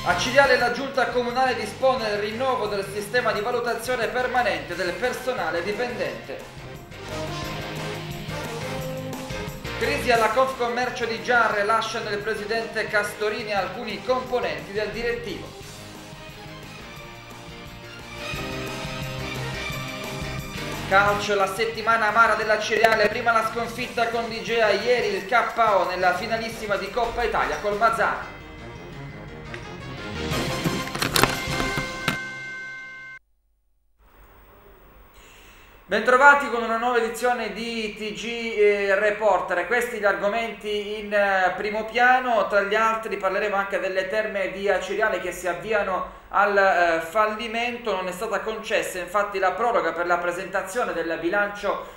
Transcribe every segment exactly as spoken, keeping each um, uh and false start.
A Ciriale la giunta comunale dispone il rinnovo del sistema di valutazione permanente del personale dipendente. Crisi alla Confcommercio di Giarre, lasciano il presidente Castorini e alcuni componenti del direttivo. Calcio, la settimana amara della Ciriale, prima la sconfitta con Digea, ieri il K O nella finalissima di Coppa Italia col Mazzara. Bentrovati con una nuova edizione di T G eh, Reporter. Questi gli argomenti in eh, primo piano. Tra gli altri parleremo anche delle terme di Ciriale che si avviano al eh, fallimento. Non è stata concessa infatti la proroga per la presentazione del bilancio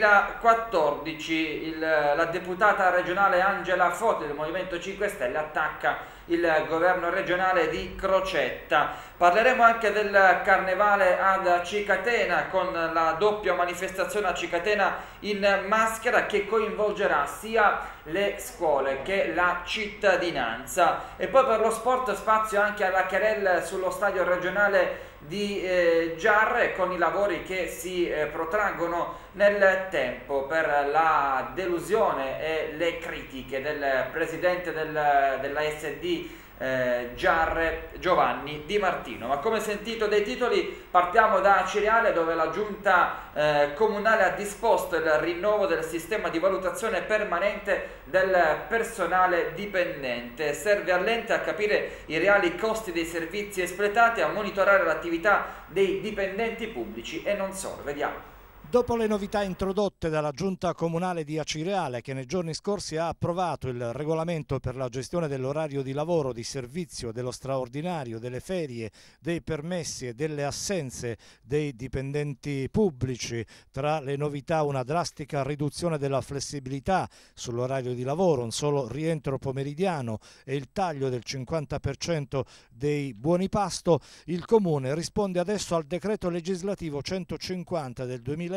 duemilaquattordici. Il, la deputata regionale Angela Foti del Movimento cinque Stelle attacca il governo regionale di Crocetta. Parleremo anche del carnevale ad Cicatena con la doppia manifestazione a Cicatena in maschera che coinvolgerà sia le scuole che la cittadinanza. E poi per lo sport spazio anche alla Querelle sullo stadio regionale di eh, Giarre, con i lavori che si eh, protraggono nel tempo per la delusione e le critiche del presidente del, della S D eh, Giarre, Giovanni Di Martino. Ma come sentito dai titoli partiamo da Ciriale, dove la giunta eh, comunale ha disposto il rinnovo del sistema di valutazione permanente del personale dipendente. Serve all'ente a capire i reali costi dei servizi espletati, a monitorare l'attività dei dipendenti pubblici e non solo. Vediamo. Dopo le novità introdotte dalla Giunta Comunale di Acireale, che nei giorni scorsi ha approvato il regolamento per la gestione dell'orario di lavoro, di servizio, dello straordinario, delle ferie, dei permessi e delle assenze dei dipendenti pubblici, tra le novità una drastica riduzione della flessibilità sull'orario di lavoro, un solo rientro pomeridiano e il taglio del cinquanta per cento dei buoni pasto, il Comune risponde adesso al decreto legislativo centocinquanta del duemilanove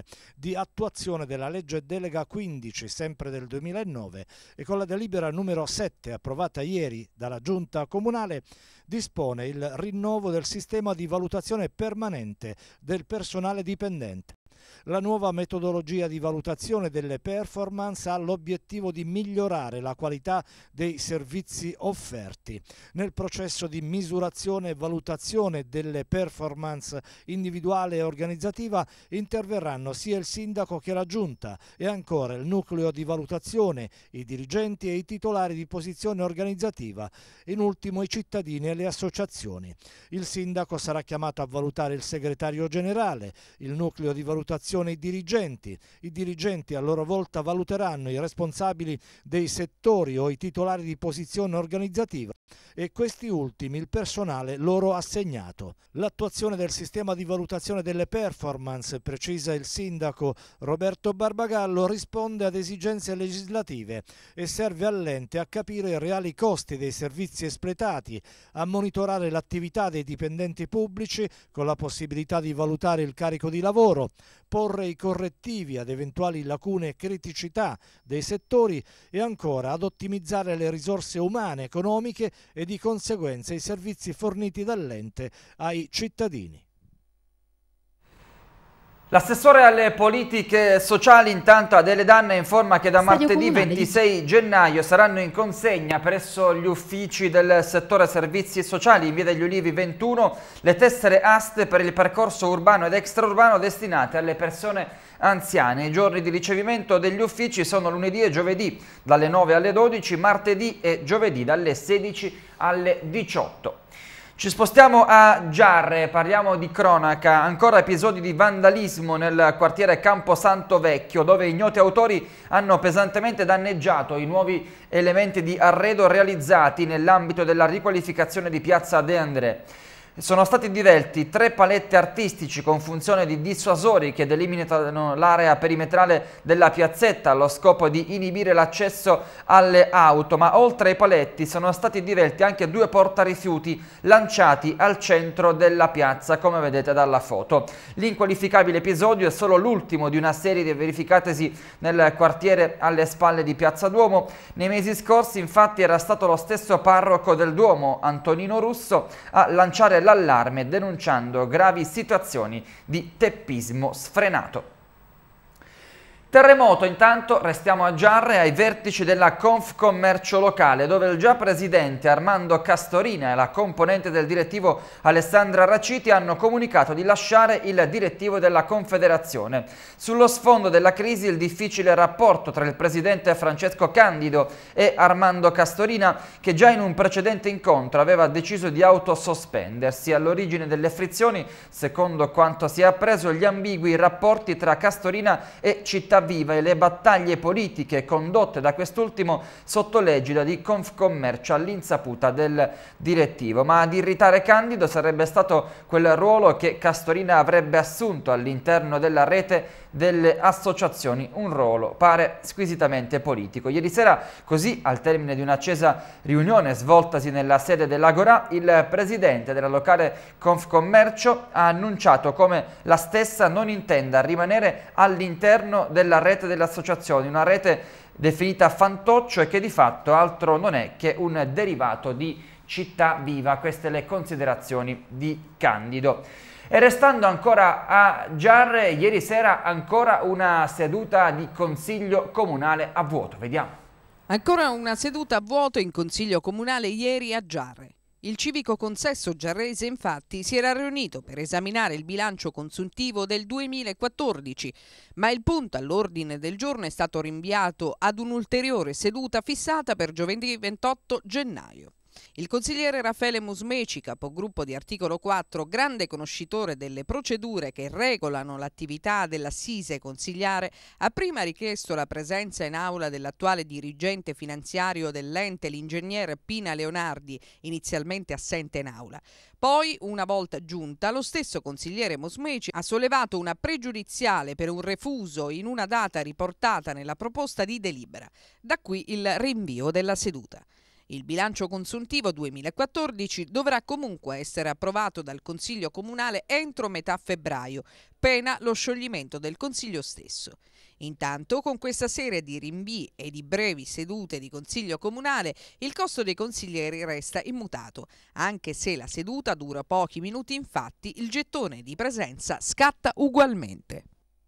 di attuazione della legge delega quindici, sempre del duemilanove, e con la delibera numero sette approvata ieri dalla Giunta Comunale dispone il rinnovo del sistema di valutazione permanente del personale dipendente. La nuova metodologia di valutazione delle performance ha l'obiettivo di migliorare la qualità dei servizi offerti. Nel processo di misurazione e valutazione delle performance individuale e organizzativa interverranno sia il sindaco che la giunta e ancora il nucleo di valutazione, i dirigenti e i titolari di posizione organizzativa, in ultimo i cittadini e le associazioni. Il sindaco sarà chiamato a valutare il segretario generale, il nucleo di valutazione i dirigenti. I dirigenti a loro volta valuteranno i responsabili dei settori o i titolari di posizione organizzativa e questi ultimi il personale loro assegnato. L'attuazione del sistema di valutazione delle performance, precisa il sindaco Roberto Barbagallo, risponde ad esigenze legislative e serve all'ente a capire i reali costi dei servizi espletati, a monitorare l'attività dei dipendenti pubblici con la possibilità di valutare il carico di lavoro, porre i correttivi ad eventuali lacune e criticità dei settori e ancora ad ottimizzare le risorse umane, economiche e di conseguenza i servizi forniti dall'ente ai cittadini. L'assessore alle politiche sociali intanto Adele Danna informa che da Stadio martedì Comunale ventisei gennaio saranno in consegna presso gli uffici del settore servizi sociali in via degli Ulivi ventuno le tessere aste per il percorso urbano ed extraurbano destinate alle persone anziane. I giorni di ricevimento degli uffici sono lunedì e giovedì dalle nove alle dodici, martedì e giovedì dalle sedici alle diciotto. Ci spostiamo a Giarre, parliamo di cronaca, ancora episodi di vandalismo nel quartiere Camposanto Vecchio, dove ignoti autori hanno pesantemente danneggiato i nuovi elementi di arredo realizzati nell'ambito della riqualificazione di piazza De André. Sono stati divelti tre paletti artistici con funzione di dissuasori che delimitano l'area perimetrale della piazzetta allo scopo di inibire l'accesso alle auto, ma oltre ai paletti sono stati divelti anche due portarifiuti lanciati al centro della piazza, come vedete dalla foto. L'inqualificabile episodio è solo l'ultimo di una serie verificatesi nel quartiere alle spalle di Piazza Duomo. Nei mesi scorsi, infatti, era stato lo stesso parroco del Duomo, Antonino Russo, a lanciare l'allarme denunciando gravi situazioni di teppismo sfrenato. Terremoto, intanto restiamo a Giarre, ai vertici della Confcommercio locale, dove il già presidente Armando Castorina e la componente del direttivo Alessandra Raciti hanno comunicato di lasciare il direttivo della Confederazione. Sullo sfondo della crisi il difficile rapporto tra il presidente Francesco Candido e Armando Castorina, che già in un precedente incontro aveva deciso di autosospendersi. All'origine delle frizioni, secondo quanto si è appreso, gli ambigui rapporti tra Castorina e Città Viva e le battaglie politiche condotte da quest'ultimo sotto l'egida di Confcommercio all'insaputa del direttivo. Ma ad irritare Candido sarebbe stato quel ruolo che Castorina avrebbe assunto all'interno della rete delle associazioni, un ruolo pare squisitamente politico. Ieri sera, così, al termine di un'accesa riunione svoltasi nella sede dell'Agorà, il presidente della locale Confcommercio ha annunciato come la stessa non intenda rimanere all'interno della la rete delle associazioni, una rete definita fantoccio e che di fatto altro non è che un derivato di Città Viva. Queste le considerazioni di Candido. E restando ancora a Giarre, ieri sera ancora una seduta di consiglio comunale a vuoto. Vediamo. Ancora una seduta a vuoto in consiglio comunale ieri a Giarre. Il civico consesso giarrese infatti si era riunito per esaminare il bilancio consuntivo del duemilaquattordici, ma il punto all'ordine del giorno è stato rinviato ad un'ulteriore seduta fissata per giovedì ventotto gennaio. Il consigliere Raffaele Musmeci, capogruppo di Articolo quattro, grande conoscitore delle procedure che regolano l'attività dell'assise consigliare, ha prima richiesto la presenza in aula dell'attuale dirigente finanziario dell'ente, l'ingegnere Pina Leonardi, inizialmente assente in aula. Poi, una volta giunta, lo stesso consigliere Musmeci ha sollevato una pregiudiziale per un refuso in una data riportata nella proposta di delibera. Da qui il rinvio della seduta. Il bilancio consuntivo duemilaquattordici dovrà comunque essere approvato dal Consiglio Comunale entro metà febbraio, pena lo scioglimento del Consiglio stesso. Intanto, con questa serie di rinvii e di brevi sedute di Consiglio Comunale, il costo dei consiglieri resta immutato. Anche se la seduta dura pochi minuti, infatti, il gettone di presenza scatta ugualmente.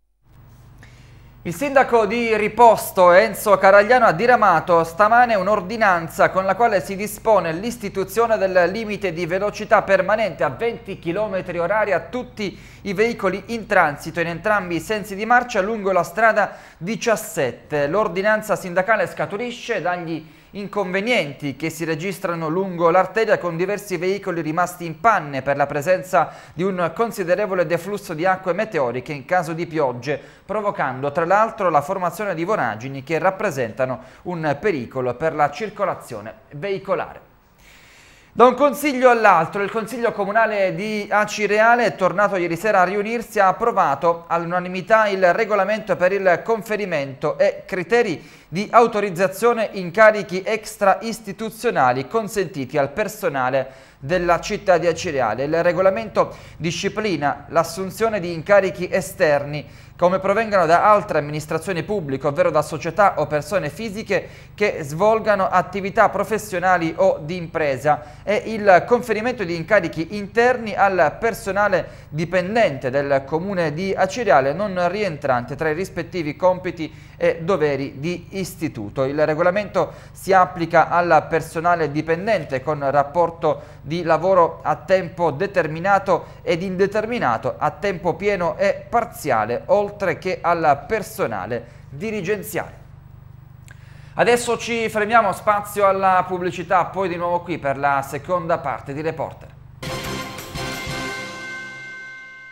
Il sindaco di Riposto, Enzo Caragliano, ha diramato stamane un'ordinanza con la quale si dispone l'istituzione del limite di velocità permanente a venti chilometri orari a tutti i veicoli in transito in entrambi i sensi di marcia lungo la strada diciassette. L'ordinanza sindacale scaturisce dagli inconvenienti che si registrano lungo l'arteria con diversi veicoli rimasti in panne per la presenza di un considerevole deflusso di acque meteoriche in caso di piogge, provocando tra l'altro la formazione di voragini che rappresentano un pericolo per la circolazione veicolare. Da un consiglio all'altro, il Consiglio Comunale di Acireale è tornato ieri sera a riunirsi e ha approvato all'unanimità il regolamento per il conferimento e criteri di autorizzazione incarichi extra istituzionali consentiti al personale della città di Acireale. Il regolamento disciplina l'assunzione di incarichi esterni come provengono da altre amministrazioni pubbliche, ovvero da società o persone fisiche che svolgano attività professionali o di impresa, e il conferimento di incarichi interni al personale dipendente del comune di Acireale non rientrante tra i rispettivi compiti e doveri di istituto. Il regolamento si applica al personale dipendente con rapporto di lavoro a tempo determinato ed indeterminato, a tempo pieno e parziale, oltre che al personale dirigenziale. Adesso ci fermiamo, spazio alla pubblicità, poi di nuovo qui per la seconda parte di Reporter.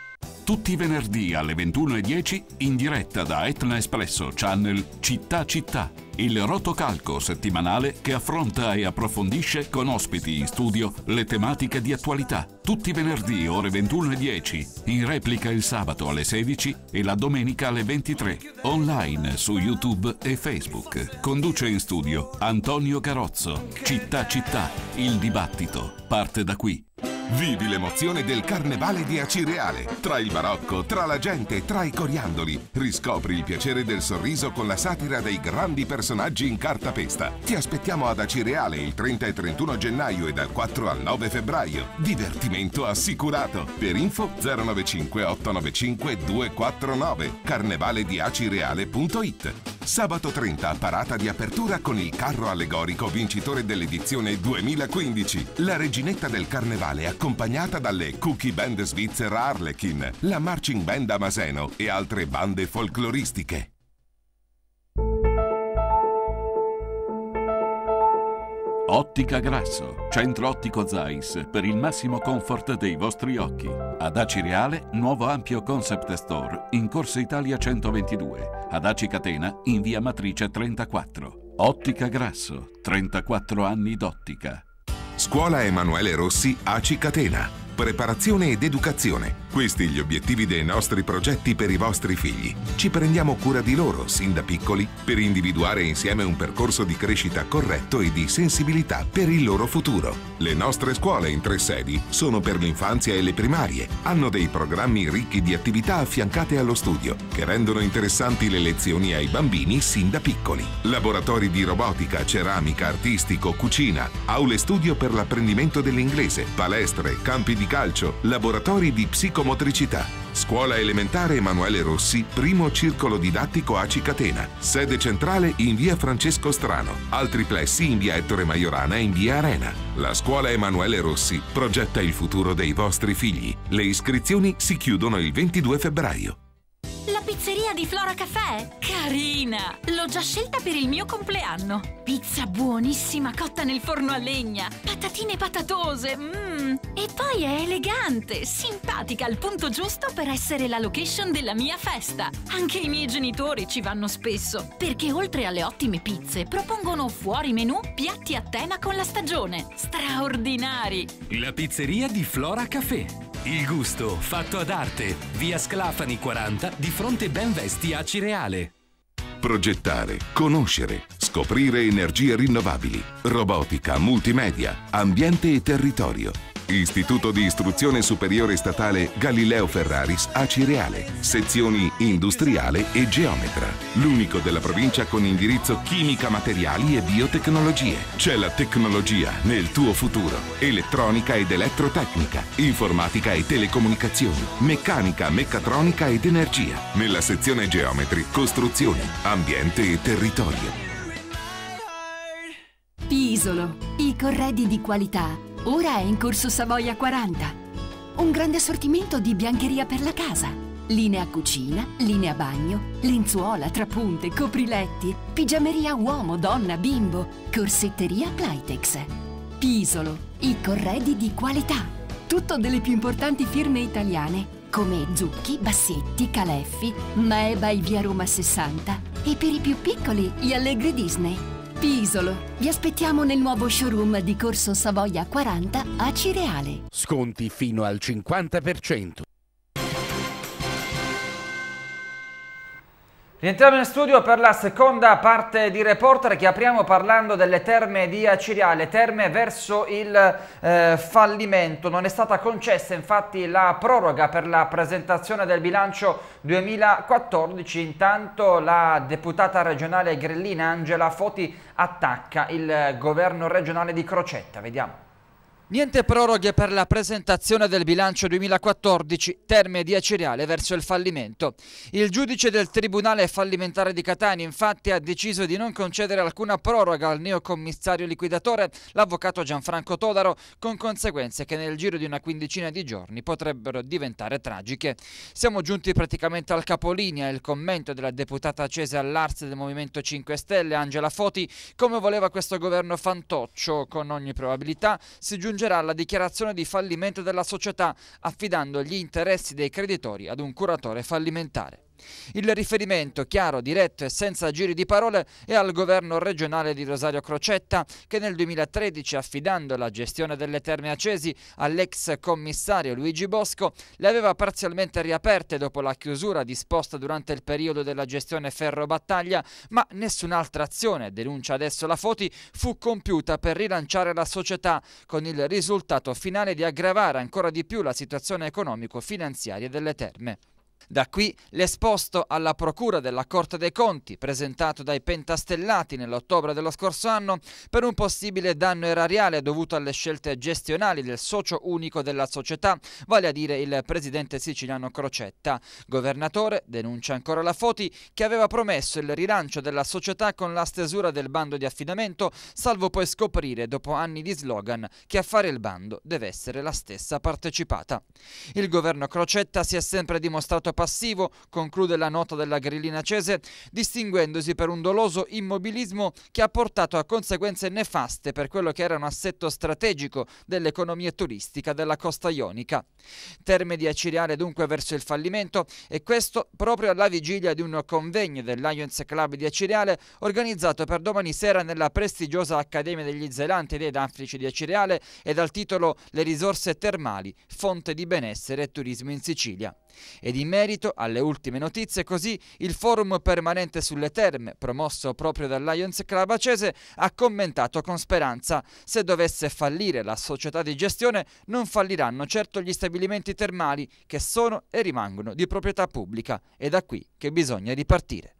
tutti i venerdì alle ventuno e dieci in diretta da Etna Espresso Channel Città Città. Il rotocalco settimanale che affronta e approfondisce con ospiti in studio le tematiche di attualità. Tutti i venerdì ore ventuno e dieci, in replica il sabato alle sedici e la domenica alle ventitré, online su YouTube e Facebook. Conduce in studio Antonio Carozzo. Città Città, il dibattito parte da qui. Vivi l'emozione del Carnevale di Acireale. Tra il barocco, tra la gente, tra i coriandoli. Riscopri il piacere del sorriso con la satira dei grandi personaggi in cartapesta. Ti aspettiamo ad Acireale il trenta e trentuno gennaio e dal quattro al nove febbraio. Divertimento assicurato. Per info zero nove cinque otto nove cinque due quattro nove carnevale di acireale punto it. Sabato trenta, parata di apertura con il carro allegorico vincitore dell'edizione duemilaquindici. La reginetta del Carnevale accompagnata dalle Cookie Band svizzera Harlequin, la Marching Band Amaseno e altre bande folcloristiche. Ottica Grasso, centro ottico Zeiss per il massimo comfort dei vostri occhi. Ad Acireale, nuovo ampio concept store in Corso Italia centoventidue. Ad Aci Catena, in via Matrice trentaquattro. Ottica Grasso, trentaquattro anni d'ottica. Scuola Emanuele Rossi Aci Catena. Preparazione ed educazione. Questi gli obiettivi dei nostri progetti per i vostri figli. Ci prendiamo cura di loro, sin da piccoli, per individuare insieme un percorso di crescita corretto e di sensibilità per il loro futuro. Le nostre scuole in tre sedi sono per l'infanzia e le primarie. Hanno dei programmi ricchi di attività affiancate allo studio, che rendono interessanti le lezioni ai bambini sin da piccoli. Laboratori di robotica, ceramica, artistico, cucina, aule studio per l'apprendimento dell'inglese, palestre, campi di calcio, laboratori di psicomotricità. Scuola elementare Emanuele Rossi, primo circolo didattico Aci Catena. Sede centrale in via Francesco Strano. Altri plessi in via Ettore Majorana e in via Arena. La scuola Emanuele Rossi progetta il futuro dei vostri figli. Le iscrizioni si chiudono il ventidue febbraio. La pizzeria di Flora Caffè? Carina! L'ho già scelta per il mio compleanno. Pizza buonissima cotta nel forno a legna. Patatine patatose. Mmm. E poi è elegante, simpatica al punto giusto per essere la location della mia festa. Anche i miei genitori ci vanno spesso, perché oltre alle ottime pizze propongono fuori menù piatti a tema con la stagione. Straordinari! La pizzeria di Flora Caffè. Il gusto fatto ad arte. Via Sclafani quaranta, di fronte Benvesti a Acireale. Progettare, conoscere, scoprire energie rinnovabili, robotica, multimedia, ambiente e territorio. Istituto di Istruzione Superiore Statale Galileo Ferraris Acireale. Sezioni industriale e geometra. L'unico della provincia con indirizzo chimica, materiali e biotecnologie. C'è la tecnologia nel tuo futuro. Elettronica ed elettrotecnica, informatica e telecomunicazioni, meccanica, meccatronica ed energia. Nella sezione geometri, costruzioni, ambiente e territorio. Pisolo, i corredi di qualità. Ora è in Corso Savoia quaranta. Un grande assortimento di biancheria per la casa. Linea cucina, linea bagno, lenzuola, trapunte, copriletti, pigiameria uomo, donna, bimbo, corsetteria Plytex. Pisolo, i corredi di qualità. Tutto delle più importanti firme italiane, come Zucchi, Bassetti, Caleffi, Maeba e via Roma sessanta. E per i più piccoli, gli Allegri Disney. Pisolo. Vi aspettiamo nel nuovo showroom di Corso Savoia quaranta a Acireale. Sconti fino al cinquanta per cento. Rientriamo in studio per la seconda parte di Reporter che apriamo parlando delle terme di Acireale, terme verso il eh, fallimento. Non è stata concessa infatti la proroga per la presentazione del bilancio duemilaquattordici, intanto la deputata regionale grellina Angela Foti attacca il governo regionale di Crocetta. Vediamo. Niente proroghe per la presentazione del bilancio duemilaquattordici, terme di Acireale verso il fallimento. Il giudice del Tribunale fallimentare di Catania infatti ha deciso di non concedere alcuna proroga al neocommissario liquidatore, l'avvocato Gianfranco Todaro, con conseguenze che nel giro di una quindicina di giorni potrebbero diventare tragiche. Siamo giunti praticamente al capolinea, il commento della deputata accese all'A R S del Movimento cinque Stelle, Angela Foti: come voleva questo governo fantoccio, con ogni probabilità si giunge giungerà alla dichiarazione di fallimento della società, affidando gli interessi dei creditori ad un curatore fallimentare. Il riferimento chiaro, diretto e senza giri di parole è al governo regionale di Rosario Crocetta, che nel duemilatredici, affidando la gestione delle Terme Acesi all'ex commissario Luigi Bosco, le aveva parzialmente riaperte dopo la chiusura disposta durante il periodo della gestione Ferro Battaglia, ma nessun'altra azione, denuncia adesso la Foti, fu compiuta per rilanciare la società, con il risultato finale di aggravare ancora di più la situazione economico-finanziaria delle terme. Da qui l'esposto alla Procura della Corte dei Conti, presentato dai Pentastellati nell'ottobre dello scorso anno, per un possibile danno erariale dovuto alle scelte gestionali del socio unico della società, vale a dire il presidente siciliano Crocetta. Governatore, denuncia ancora la Foti, che aveva promesso il rilancio della società con la stesura del bando di affidamento, salvo poi scoprire, dopo anni di slogan, che a fare il bando deve essere la stessa partecipata. Il governo Crocetta si è sempre dimostrato passivo, conclude la nota della grillina acese, distinguendosi per un doloso immobilismo che ha portato a conseguenze nefaste per quello che era un assetto strategico dell'economia turistica della costa ionica. Terme di Acireale dunque verso il fallimento, e questo proprio alla vigilia di un convegno del Lions Club di Acireale organizzato per domani sera nella prestigiosa Accademia degli Zelanti e dei Danfrici di Acireale e dal titolo Le risorse termali, fonte di benessere e turismo in Sicilia. Ed in merito alle ultime notizie, così, il forum permanente sulle terme, promosso proprio dal Lions Club Acese, ha commentato con speranza: se dovesse fallire la società di gestione, non falliranno certo gli stabilimenti termali, che sono e rimangono di proprietà pubblica. È da qui che bisogna ripartire.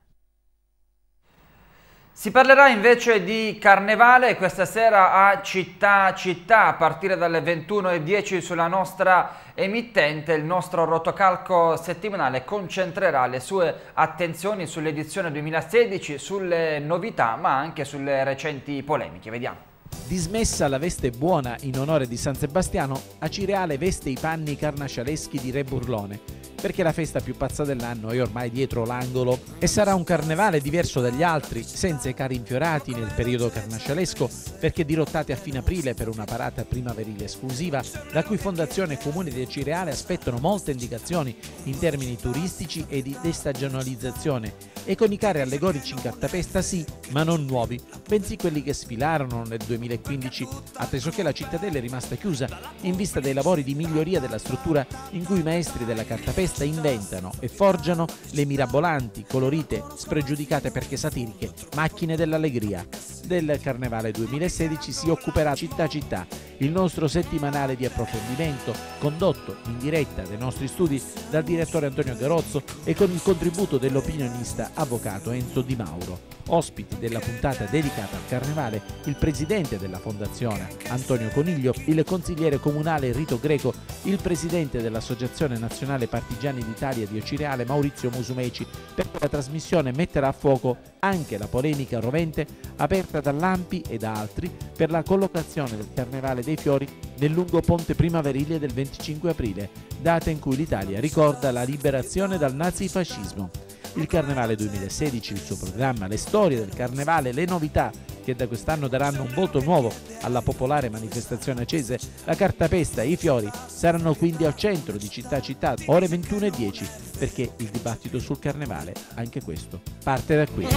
Si parlerà invece di carnevale questa sera a Città Città a partire dalle ventuno e dieci sulla nostra emittente. Il nostro rotocalco settimanale concentrerà le sue attenzioni sull'edizione duemilasedici, sulle novità ma anche sulle recenti polemiche. Vediamo. Dismessa la veste buona in onore di San Sebastiano, Acireale veste i panni carnascialeschi di Re Burlone, perché la festa più pazza dell'anno è ormai dietro l'angolo e sarà un carnevale diverso dagli altri, senza i carri infiorati nel periodo carnascialesco, perché dirottati a fine aprile per una parata primaverile esclusiva, da cui Fondazione e Comune di Acireale aspettano molte indicazioni in termini turistici e di destagionalizzazione, e con i carri allegorici in cartapesta sì, ma non nuovi, bensì quelli che sfilarono nel duemilaquindici, atteso che la cittadella è rimasta chiusa in vista dei lavori di miglioria della struttura in cui i maestri della cartapesta inventano e forgiano le mirabolanti, colorite, spregiudicate perché satiriche macchine dell'allegria. Del Carnevale duemilasedici si occuperà Città Città, il nostro settimanale di approfondimento, condotto in diretta dai nostri studi dal direttore Antonio Garozzo e con il contributo dell'opinionista avvocato Enzo Di Mauro. Ospiti della puntata dedicata al Carnevale, il presidente della Fondazione Antonio Coniglio, il consigliere comunale Rito Greco, il presidente dell'Associazione Nazionale Partigiani d'Italia di Acireale Maurizio Musumeci, perché la trasmissione metterà a fuoco anche la polemica rovente aperta dall'A M P I e da altri per la collocazione del Carnevale dei Fiori nel lungo ponte primaverile del venticinque aprile, data in cui l'Italia ricorda la liberazione dal nazifascismo. Il Carnevale duemilasedici, il suo programma, le storie del Carnevale, le novità che da quest'anno daranno un volto nuovo alla popolare manifestazione acese, la cartapesta e i fiori saranno quindi al centro di Città Città, ore ventuno e dieci, perché il dibattito sul Carnevale, anche questo, parte da qui.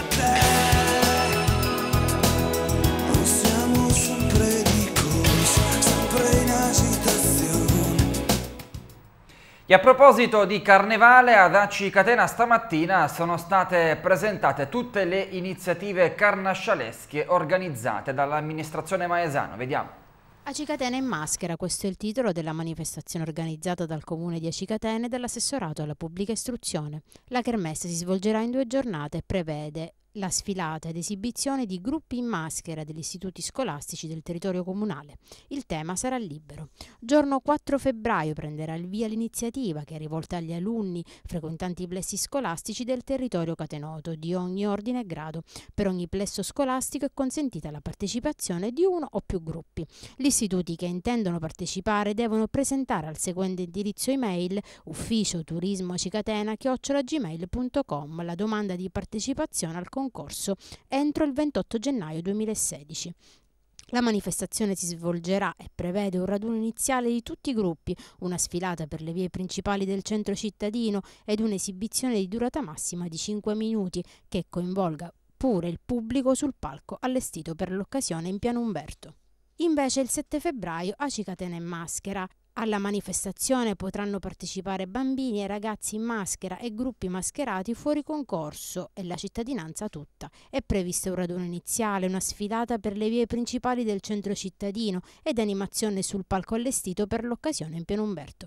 E a proposito di Carnevale, ad Aci Catena stamattina sono state presentate tutte le iniziative carnascialesche organizzate dall'amministrazione Maesano. Vediamo. Aci Catena in maschera, questo è il titolo della manifestazione organizzata dal comune di Aci Catena e dall'assessorato alla pubblica istruzione. La kermesse si svolgerà in due giornate e prevede la sfilata ed esibizione di gruppi in maschera degli istituti scolastici del territorio comunale. Il tema sarà libero. Giorno quattro febbraio prenderà il via l'iniziativa che è rivolta agli alunni frequentanti i plessi scolastici del territorio catenoto di ogni ordine e grado. Per ogni plesso scolastico è consentita la partecipazione di uno o più gruppi. Gli istituti che intendono partecipare devono presentare al seguente indirizzo email ufficio turismo acicatena chiocciola gmail punto com la domanda di partecipazione al concorso entro il ventotto gennaio duemilasedici. La manifestazione si svolgerà e prevede un raduno iniziale di tutti i gruppi, una sfilata per le vie principali del centro cittadino ed un'esibizione di durata massima di cinque minuti che coinvolga pure il pubblico sul palco allestito per l'occasione in Piano Umberto. Invece il sette febbraio Aci Catena in maschera. Alla manifestazione potranno partecipare bambini e ragazzi in maschera e gruppi mascherati fuori concorso e la cittadinanza tutta. È previsto un raduno iniziale, una sfilata per le vie principali del centro cittadino ed animazione sul palco allestito per l'occasione in Piano Umberto.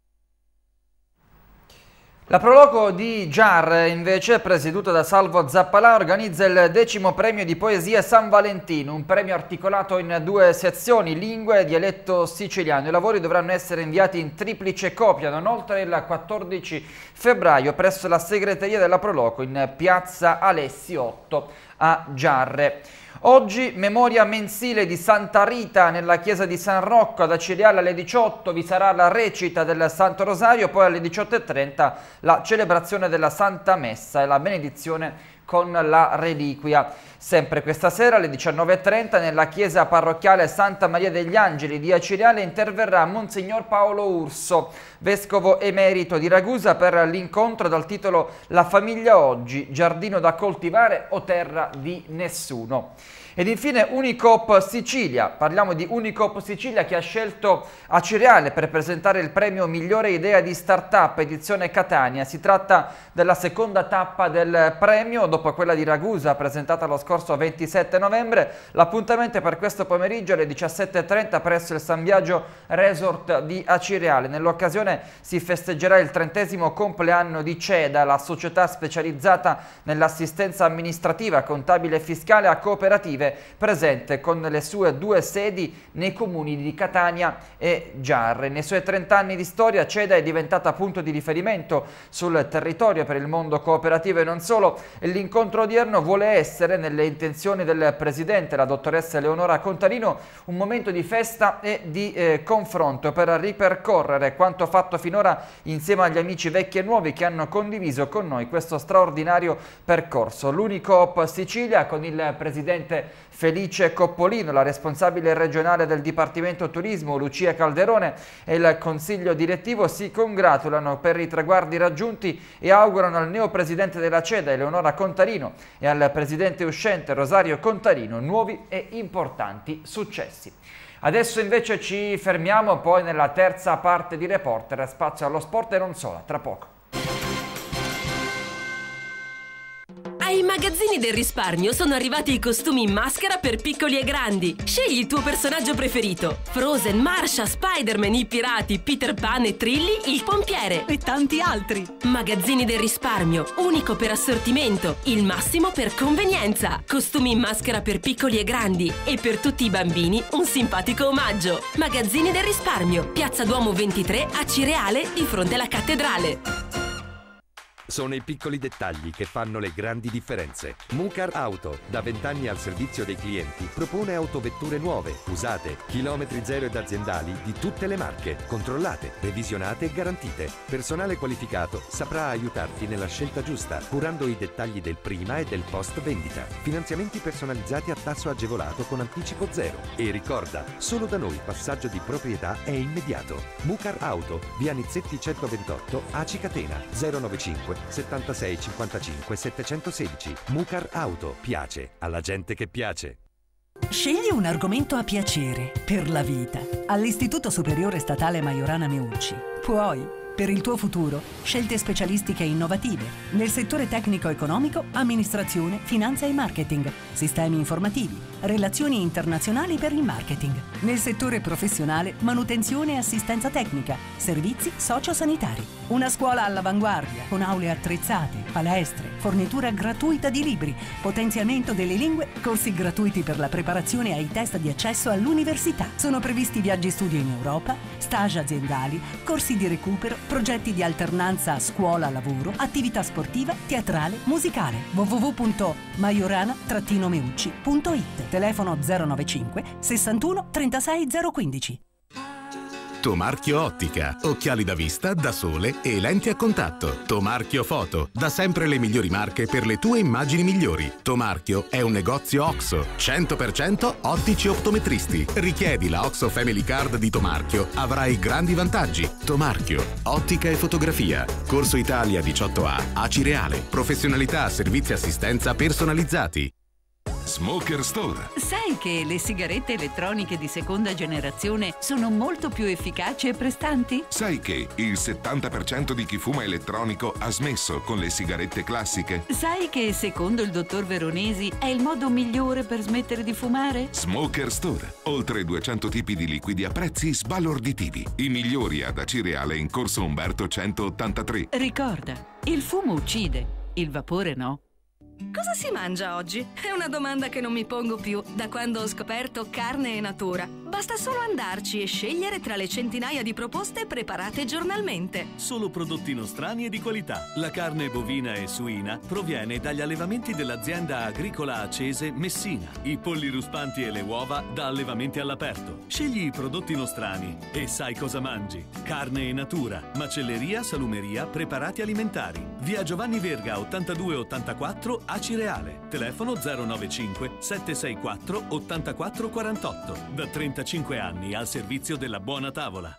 La Proloco di Giarre, invece, presieduta da Salvo Zappalà, organizza il decimo premio di poesia San Valentino, un premio articolato in due sezioni, lingue e dialetto siciliano. I lavori dovranno essere inviati in triplice copia non oltre il quattordici febbraio presso la segreteria della Proloco in piazza Alessi otto a Giarre. Oggi memoria mensile di Santa Rita nella chiesa di San Rocco. Ad Acireale alle diciotto vi sarà la recita del Santo Rosario, poi alle diciotto e trenta la celebrazione della Santa Messa e la benedizione con la reliquia. Sempre questa sera alle diciannove e trenta nella chiesa parrocchiale Santa Maria degli Angeli di Acireale interverrà Monsignor Paolo Urso, vescovo emerito di Ragusa, per l'incontro dal titolo La famiglia oggi, giardino da coltivare o terra di nessuno. Ed infine Unicoop Sicilia, parliamo di Unicoop Sicilia che ha scelto Acireale per presentare il premio Migliore Idea di Startup edizione Catania. Si tratta della seconda tappa del premio, dopo quella di Ragusa presentata lo scorso ventisette novembre. L'appuntamento è per questo pomeriggio alle diciassette e trenta presso il San Biagio Resort di Acireale. Nell'occasione si festeggerà il trentesimo compleanno di CEDA, la società specializzata nell'assistenza amministrativa, contabile e fiscale a cooperative, presente con le sue due sedi nei comuni di Catania e Giarre. Nei suoi trenta anni di storia CEDA è diventata punto di riferimento sul territorio per il mondo cooperativo e non solo. L'incontro odierno vuole essere, nelle intenzioni del presidente, la dottoressa Eleonora Contarino, un momento di festa e di eh, confronto per ripercorrere quanto fatto finora insieme agli amici vecchi e nuovi che hanno condiviso con noi questo straordinario percorso. L'Unicoop Sicilia, con il presidente Felice Coppolino, la responsabile regionale del Dipartimento Turismo Lucia Calderone e il consiglio direttivo si congratulano per i traguardi raggiunti e augurano al neopresidente della CEDA Eleonora Contarino e al presidente uscente Rosario Contarino nuovi e importanti successi. Adesso invece ci fermiamo, poi nella terza parte di Reporter, spazio allo sport e non solo, tra poco. Ai magazzini del risparmio sono arrivati i costumi in maschera per piccoli e grandi. Scegli il tuo personaggio preferito: Frozen, Marsha, Spider-Man, i pirati, Peter Pan e Trilli, il pompiere e tanti altri. Magazzini del risparmio, unico per assortimento, il massimo per convenienza. Costumi in maschera per piccoli e grandi e per tutti i bambini un simpatico omaggio. Magazzini del risparmio, Piazza Duomo ventitré a Cireale, di fronte alla cattedrale. Sono i piccoli dettagli che fanno le grandi differenze. Mucar Auto, da vent'anni al servizio dei clienti, propone autovetture nuove, usate, chilometri zero ed aziendali di tutte le marche, controllate, revisionate e garantite. Personale qualificato saprà aiutarti nella scelta giusta, curando i dettagli del prima e del post vendita. Finanziamenti personalizzati a tasso agevolato con anticipo zero. E ricorda, solo da noi passaggio di proprietà è immediato. Mucar Auto, via Nizzetti centoventotto, Aci Catena, zero novantacinque settantasei cinquantacinque settecentosedici. Mucar Auto, piace alla gente che piace. Scegli un argomento a piacere per la vita all'Istituto Superiore Statale Majorana Meucci. Puoi, per il tuo futuro, scelte specialistiche innovative nel settore tecnico-economico, amministrazione, finanza e marketing, sistemi informativi, relazioni internazionali per il marketing. Nel settore professionale, manutenzione e assistenza tecnica, servizi sociosanitari. Una scuola all'avanguardia, con aule attrezzate, palestre, fornitura gratuita di libri, potenziamento delle lingue, corsi gratuiti per la preparazione ai test di accesso all'università. Sono previsti viaggi studio in Europa, stage aziendali, corsi di recupero, progetti di alternanza scuola-lavoro, attività sportiva, teatrale, musicale. w w w punto majorana meucci punto it. Telefono zero novantacinque sessantuno trentasei zero quindici. Tomarchio Ottica, occhiali da vista, da sole e lenti a contatto. Tomarchio Foto, da sempre le migliori marche per le tue immagini migliori. Tomarchio è un negozio OXO, cento per cento ottici optometristi. Richiedi la OXO Family Card di Tomarchio, avrai grandi vantaggi. Tomarchio, ottica e fotografia. Corso Italia diciotto A, Acireale. Professionalità, servizi e assistenza personalizzati. Smoker Store. Sai che le sigarette elettroniche di seconda generazione sono molto più efficaci e prestanti? Sai che il settanta per cento di chi fuma elettronico ha smesso con le sigarette classiche? Sai che secondo il dottor Veronesi è il modo migliore per smettere di fumare? Smoker Store. Oltre duecento tipi di liquidi a prezzi sbalorditivi. I migliori ad Acireale in corso Umberto centottantatré. Ricorda, il fumo uccide, il vapore no. Cosa si mangia oggi? È una domanda che non mi pongo più da quando ho scoperto Carne e Natura. Basta solo andarci e scegliere tra le centinaia di proposte preparate giornalmente. Solo prodotti nostrani e di qualità. La carne bovina e suina proviene dagli allevamenti dell'azienda agricola Acese Messina. I polli ruspanti e le uova da allevamenti all'aperto. Scegli i prodotti nostrani e sai cosa mangi. Carne e Natura, macelleria, salumeria, preparati alimentari. Via Giovanni Verga ottantadue ottantaquattro Acireale. Telefono zero nove cinque sette sei quattro otto quattro quattro otto. Da trentacinque anni al servizio della buona tavola.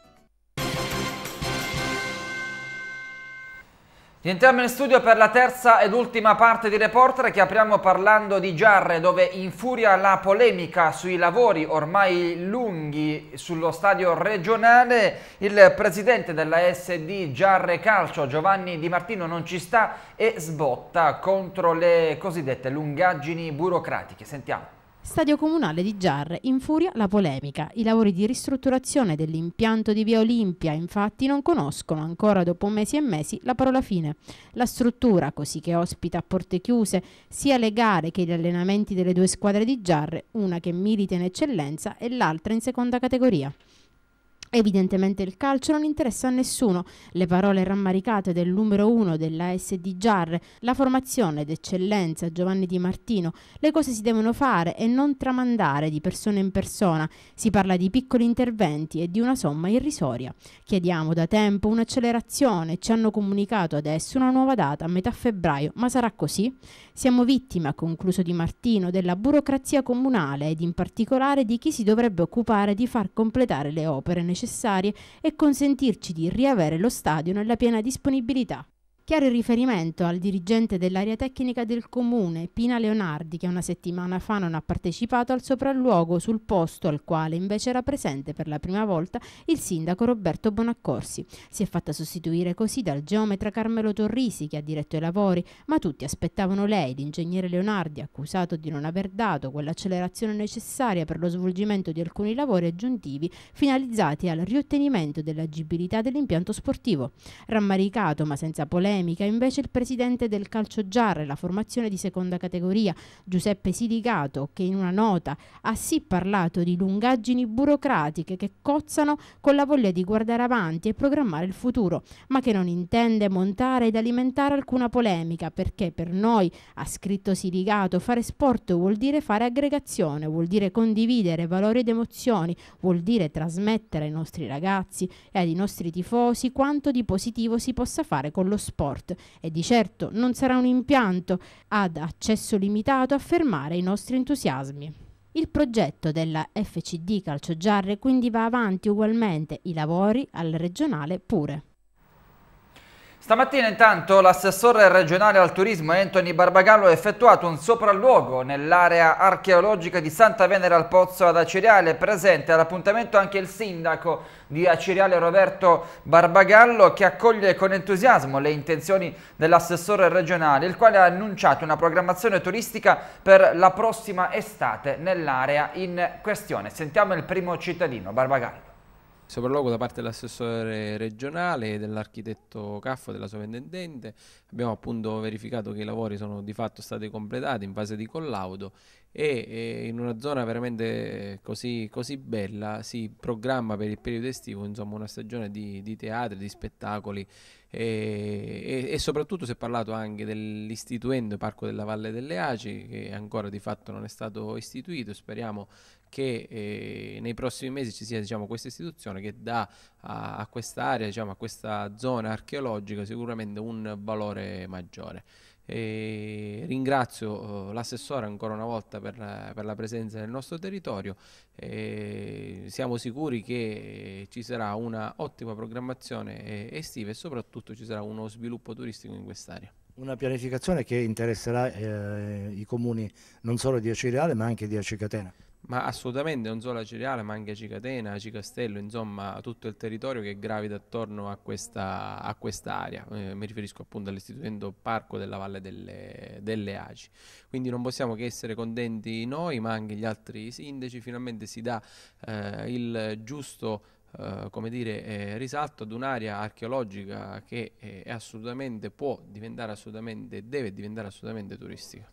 Rientriamo in studio per la terza ed ultima parte di Reporter, che apriamo parlando di Giarre, dove infuria la polemica sui lavori ormai lunghi sullo stadio regionale. Il presidente della S D Giarre Calcio, Giovanni Di Martino, non ci sta e sbotta contro le cosiddette lungaggini burocratiche. Sentiamo. Stadio Comunale di Giarre infuria la polemica. I lavori di ristrutturazione dell'impianto di Via Olimpia infatti non conoscono ancora dopo mesi e mesi la parola fine. La struttura, così che ospita a porte chiuse sia le gare che gli allenamenti delle due squadre di Giarre, una che milita in eccellenza e l'altra in seconda categoria. Evidentemente il calcio non interessa a nessuno. Le parole rammaricate del numero uno della S D Giarre, la formazione d'eccellenza Giovanni Di Martino, le cose si devono fare e non tramandare di persona in persona. Si parla di piccoli interventi e di una somma irrisoria. Chiediamo da tempo un'accelerazione, ci hanno comunicato adesso una nuova data a metà febbraio, ma sarà così? Siamo vittime, ha concluso Di Martino, della burocrazia comunale ed in particolare di chi si dovrebbe occupare di far completare le opere necessarie e consentirci di riavere lo stadio nella piena disponibilità. Chiaro il riferimento al dirigente dell'area tecnica del comune, Pina Leonardi, che una settimana fa non ha partecipato al sopralluogo sul posto al quale invece era presente per la prima volta il sindaco Roberto Bonaccorsi. Si è fatta sostituire così dal geometra Carmelo Torrisi, che ha diretto i lavori, ma tutti aspettavano lei, l'ingegnere Leonardi, accusato di non aver dato quell'accelerazione necessaria per lo svolgimento di alcuni lavori aggiuntivi finalizzati al riottenimento dell'agibilità dell'impianto sportivo. Rammaricato ma senza polemica, invece il presidente del Calcio Giarre, la formazione di seconda categoria, Giuseppe Siligato, che in una nota ha sì parlato di lungaggini burocratiche che cozzano con la voglia di guardare avanti e programmare il futuro, ma che non intende montare ed alimentare alcuna polemica, perché per noi, ha scritto Siligato, fare sport vuol dire fare aggregazione, vuol dire condividere valori ed emozioni, vuol dire trasmettere ai nostri ragazzi e ai nostri tifosi quanto di positivo si possa fare con lo sport. E di certo non sarà un impianto ad accesso limitato a fermare i nostri entusiasmi. Il progetto della F C D Calcio Giarre quindi va avanti ugualmente, i lavori al regionale pure. Stamattina intanto l'assessore regionale al turismo Anthony Barbagallo ha effettuato un sopralluogo nell'area archeologica di Santa Venera al Pozzo ad Acireale. Presente all'appuntamento anche il sindaco di Acireale Roberto Barbagallo, che accoglie con entusiasmo le intenzioni dell'assessore regionale, il quale ha annunciato una programmazione turistica per la prossima estate nell'area in questione. Sentiamo il primo cittadino, Barbagallo. Sopralluogo da parte dell'assessore regionale, dell'architetto Caffo, della sovrintendente. Abbiamo appunto verificato che i lavori sono di fatto stati completati in fase di collaudo e, e in una zona veramente così, così bella si programma per il periodo estivo, insomma, una stagione di, di teatri, di spettacoli e, e, e soprattutto si è parlato anche dell'istituendo Parco della Valle delle Aci, che ancora di fatto non è stato istituito. Speriamo che eh, nei prossimi mesi ci sia, diciamo, questa istituzione che dà a, a quest'area, diciamo, a questa zona archeologica sicuramente un valore maggiore. E ringrazio uh, l'assessore ancora una volta per la, per la presenza nel nostro territorio. E siamo sicuri che ci sarà una ottima programmazione estiva e soprattutto ci sarà uno sviluppo turistico in quest'area. Una pianificazione che interesserà eh, i comuni non solo di Acireale ma anche di Aci Catena. Ma assolutamente, non solo Acireale ma anche Aci Catena, Aci Castello, insomma tutto il territorio che gravita attorno a questa a quest'area. Eh, mi riferisco appunto all'istituendo Parco della Valle delle, delle Aci. Quindi non possiamo che essere contenti noi ma anche gli altri sindaci. Finalmente si dà eh, il giusto Uh, come dire, eh, risalto ad un'area archeologica che eh, è assolutamente può diventare assolutamente, deve diventare assolutamente turistica.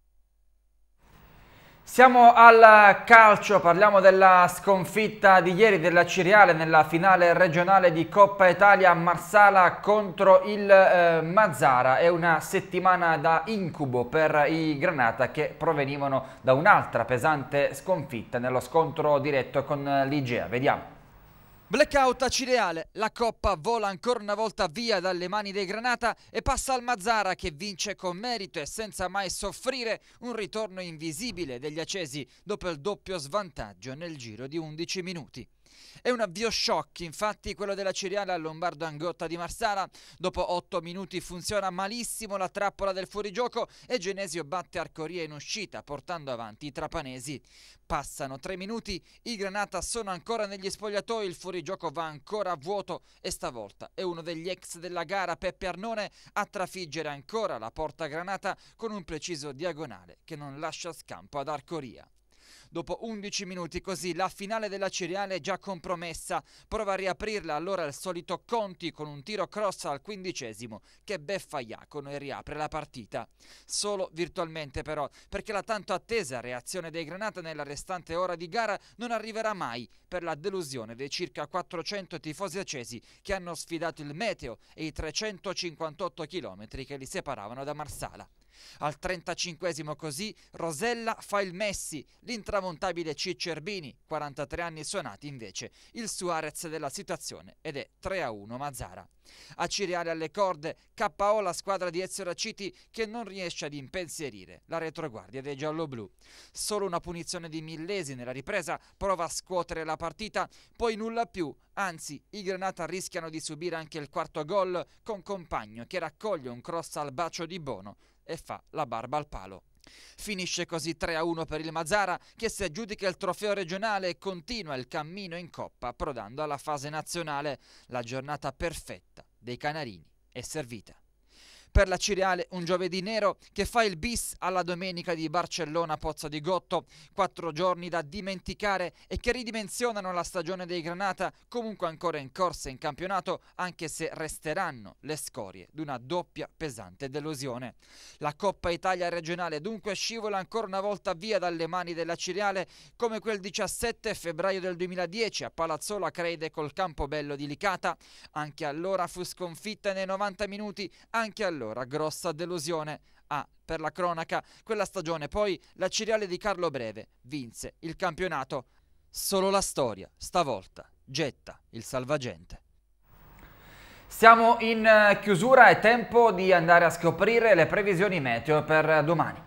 Siamo al calcio, parliamo della sconfitta di ieri della Acireale nella finale regionale di Coppa Italia a Marsala contro il eh, Mazara. È una settimana da incubo per i Granata che provenivano da un'altra pesante sconfitta nello scontro diretto con l'Igea. Vediamo. Blackout Acireale, la Coppa vola ancora una volta via dalle mani dei Granata e passa al Mazara che vince con merito e senza mai soffrire un ritorno invisibile degli accesi dopo il doppio svantaggio nel giro di undici minuti. È un avvio shock, infatti, quello della Acireale al Lombardo Angotta di Marsala. Dopo otto minuti funziona malissimo la trappola del fuorigioco e Genesio batte Arcoria in uscita, portando avanti i trapanesi. Passano tre minuti, i Granata sono ancora negli spogliatoi, il fuorigioco va ancora a vuoto e stavolta è uno degli ex della gara, Peppe Arnone, a trafiggere ancora la porta Granata con un preciso diagonale che non lascia scampo ad Arcoria. Dopo undici minuti così la finale della Acireale è già compromessa, prova a riaprirla allora il solito Conti con un tiro cross al quindicesimo che beffa Iacono e riapre la partita. Solo virtualmente però, perché la tanto attesa reazione dei Granata nella restante ora di gara non arriverà mai per la delusione dei circa quattrocento tifosi accesi che hanno sfidato il meteo e i trecentocinquantotto chilometri che li separavano da Marsala. Al trentacinquesimo così Rosella fa il Messi, l'intramontabile Ciccio Erbini, quarantatré anni suonati invece, il Suarez della situazione ed è tre a uno Mazara. Acireale alle corde, K O la squadra di Ezio Raciti che non riesce ad impensierire la retroguardia dei gialloblu. Solo una punizione di Millesi nella ripresa prova a scuotere la partita, poi nulla più, anzi i Granata rischiano di subire anche il quarto gol con Compagno che raccoglie un cross al bacio di Bono e fa la barba al palo. Finisce così tre a uno per il Mazara che si aggiudica il trofeo regionale e continua il cammino in Coppa approdando alla fase nazionale. La giornata perfetta dei Canarini è servita. Per la Acireale un giovedì nero che fa il bis alla domenica di Barcellona Pozzo di Gotto, quattro giorni da dimenticare e che ridimensionano la stagione dei Granata, comunque ancora in corsa in campionato, anche se resteranno le scorie di una doppia pesante delusione. La Coppa Italia regionale dunque scivola ancora una volta via dalle mani della Acireale, come quel diciassette febbraio del duemiladieci a Palazzola Creide col Campobello di Licata. Anche allora fu sconfitta nei novanta minuti, anche allora Allora, grossa delusione. Ah, per la cronaca, quella stagione poi la Acireale di Carlo Breve vinse il campionato. Solo la storia, stavolta, getta il salvagente. Siamo in chiusura, è tempo di andare a scoprire le previsioni meteo per domani.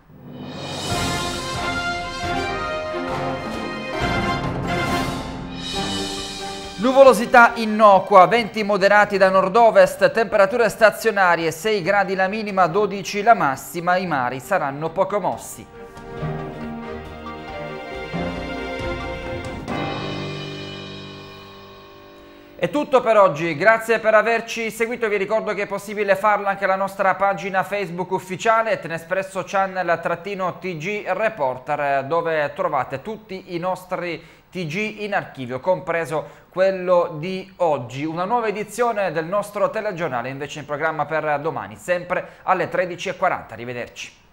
Nuvolosità innocua, venti moderati da nord-ovest, temperature stazionarie, sei gradi la minima, dodici la massima, i mari saranno poco mossi. È tutto per oggi, grazie per averci seguito, vi ricordo che è possibile farlo anche alla nostra pagina Facebook ufficiale Etnespresso Channel T G Reporter, dove trovate tutti i nostri T G in archivio, compreso quello di oggi. Una nuova edizione del nostro telegiornale invece in programma per domani, sempre alle tredici e quaranta. Arrivederci.